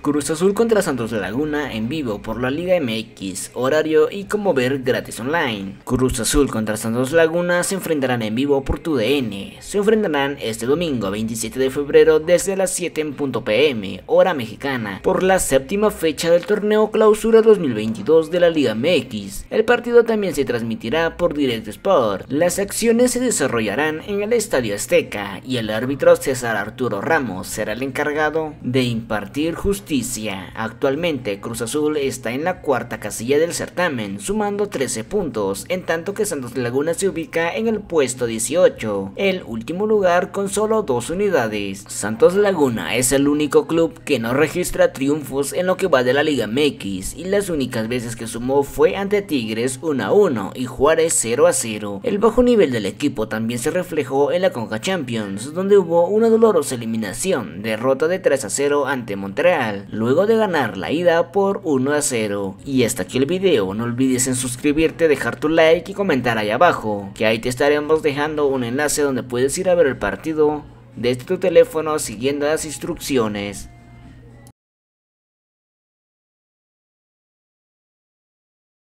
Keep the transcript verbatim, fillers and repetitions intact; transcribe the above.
Cruz Azul contra Santos Laguna en vivo por la Liga M X, horario y como ver gratis online. Cruz Azul contra Santos Laguna se enfrentarán en vivo por tu D N. Se enfrentarán este domingo veintisiete de febrero desde las siete en punto p m, hora mexicana, por la séptima fecha del torneo Clausura dos mil veintidós de la Liga M X. El partido también se transmitirá por Direct Sport. Las acciones se desarrollarán en el Estadio Azteca y el árbitro César Arturo Ramos será el encargado de impartir justicia. Actualmente Cruz Azul está en la cuarta casilla del certamen, sumando trece puntos, en tanto que Santos Laguna se ubica en el puesto dieciocho, el último lugar con solo dos unidades. Santos Laguna es el único club que no registra triunfos en lo que va de la Liga M X, y las únicas veces que sumó fue ante Tigres uno a uno y Juárez cero a cero. El bajo nivel del equipo también se reflejó en la Conca Champions, donde hubo una dolorosa eliminación, derrota de tres a cero ante Montreal, luego de ganar la ida por uno a cero. Y hasta aquí el video, no olvides en suscribirte, dejar tu like y comentar ahí abajo, que ahí te estaremos dejando un enlace donde puedes ir a ver el partido desde tu teléfono siguiendo las instrucciones.